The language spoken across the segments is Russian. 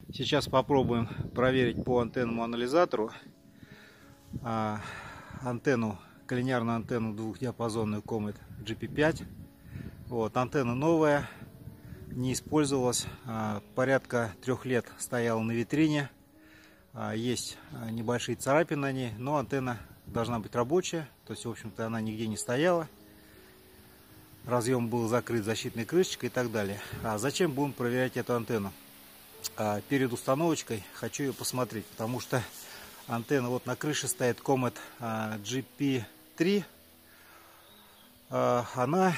Сейчас попробуем проверить по антенному анализатору коллинеарную антенну двухдиапазонную Comet GP5. Вот, антенна новая, не использовалась, порядка 3 лет стояла на витрине. Есть небольшие царапины на ней, но антенна должна быть рабочая, то есть в общем-то она нигде не стояла. Разъем был закрыт защитной крышечкой и так далее. Зачем будем проверять эту антенну? Перед установочкой хочу ее посмотреть, потому что антенна вот на крыше стоит Comet GP3. Она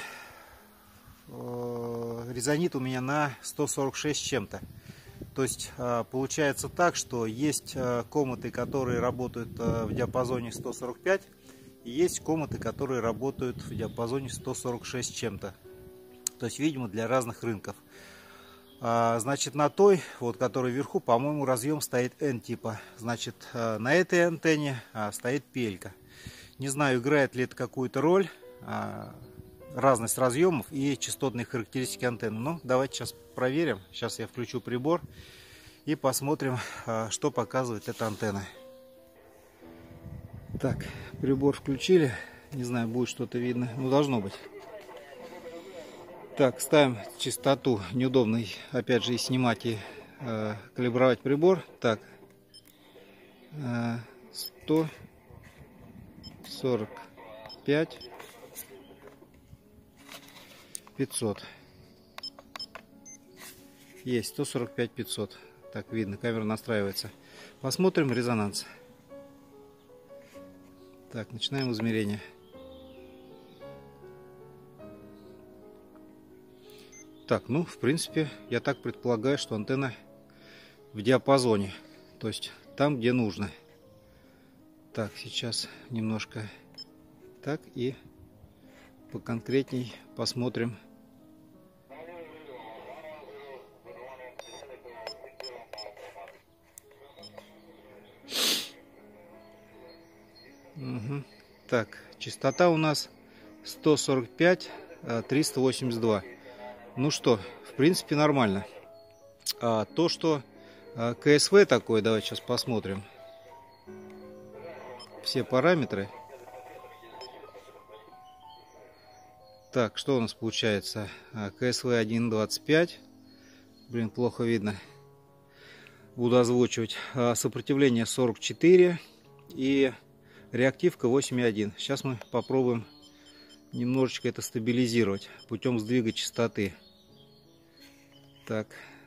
резонит у меня на 146 с чем-то. То есть получается так, что есть кометы, которые работают в диапазоне 145, и есть кометы, которые работают в диапазоне 146 с чем-то. То есть, видимо, для разных рынков. Значит, на той, вот, которая вверху, по-моему, разъем стоит N-типа. Значит, на этой антенне стоит PL-ка. Не знаю, играет ли это какую-то роль, разность разъемов и частотные характеристики антенны. Но давайте сейчас проверим. Сейчас я включу прибор и посмотрим, что показывает эта антенна. Так, прибор включили. Не знаю, будет что-то видно. Ну, должно быть. Так, ставим частоту. Неудобно, опять же, и снимать, и калибровать прибор. Так, 145 500. Есть 145 500. Так, видно, камера настраивается. Посмотрим резонанс. Так, начинаем измерение. Так, ну, в принципе, я так предполагаю, что антенна в диапазоне. То есть там, где нужно. Так, сейчас немножко так и поконкретней посмотрим. Угу. Так, частота у нас 145 382. Ну что, в принципе, нормально. То, что КСВ такое, давайте сейчас посмотрим. Все параметры. Так, что у нас получается? КСВ 1.25. Блин, плохо видно. Буду озвучивать. Сопротивление 44 и реактивка 8.1. Сейчас мы попробуем немножечко это стабилизировать путем сдвига частоты. Так.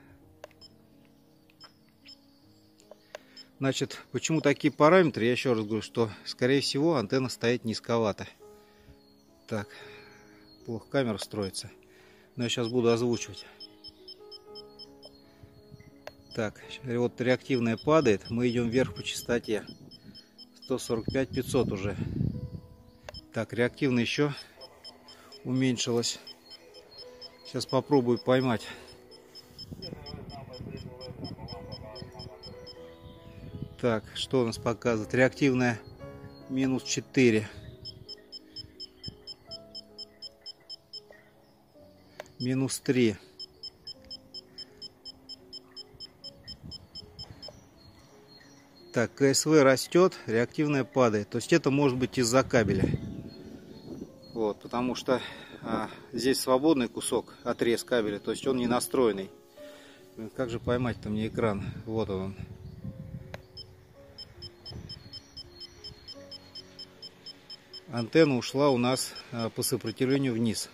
Значит, почему такие параметры? Я еще раз говорю, что, скорее всего, антенна стоит низковато. Так, плохо камера строится. Но я сейчас буду озвучивать. Так, вот реактивная падает. Мы идем вверх по частоте. 145 500 уже. Так, реактивная еще уменьшилась. Сейчас попробую поймать. Так, что у нас показывает? Реактивная минус 4. Минус 3. Так, КСВ растет, реактивная падает. То есть это может быть из-за кабеля. Вот, потому что здесь свободный кусок, отрез кабеля, то есть он не настроенный. Как же поймать-то мне экран? Вот он. Антенна ушла у нас по сопротивлению вниз.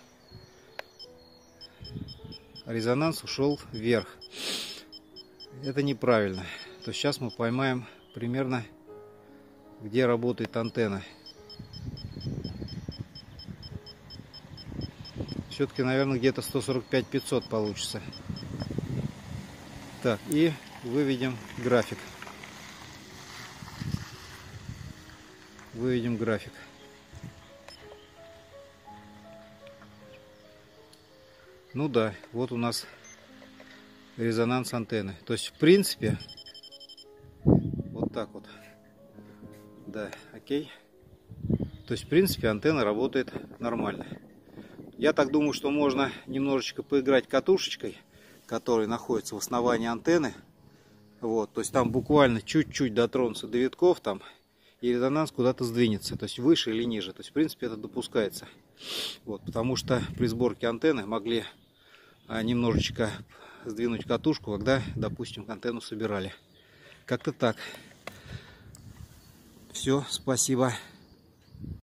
Резонанс ушел вверх. Это неправильно. То есть сейчас мы поймаем примерно, где работает антенна. Все-таки, наверное, где-то 145 500 получится. Так, и выведем график. Выведем график. Ну да, вот у нас резонанс антенны. То есть, в принципе, вот так вот. Да, окей. То есть, в принципе, антенна работает нормально. Я так думаю, что можно немножечко поиграть катушечкой, которая находится в основании антенны. Вот, то есть там буквально чуть-чуть дотронуться до витков там, и резонанс куда-то сдвинется, то есть выше или ниже. То есть в принципе это допускается. Вот, потому что при сборке антенны могли немножечко сдвинуть катушку, когда, допустим, антенну собирали. Как-то так. Все, спасибо.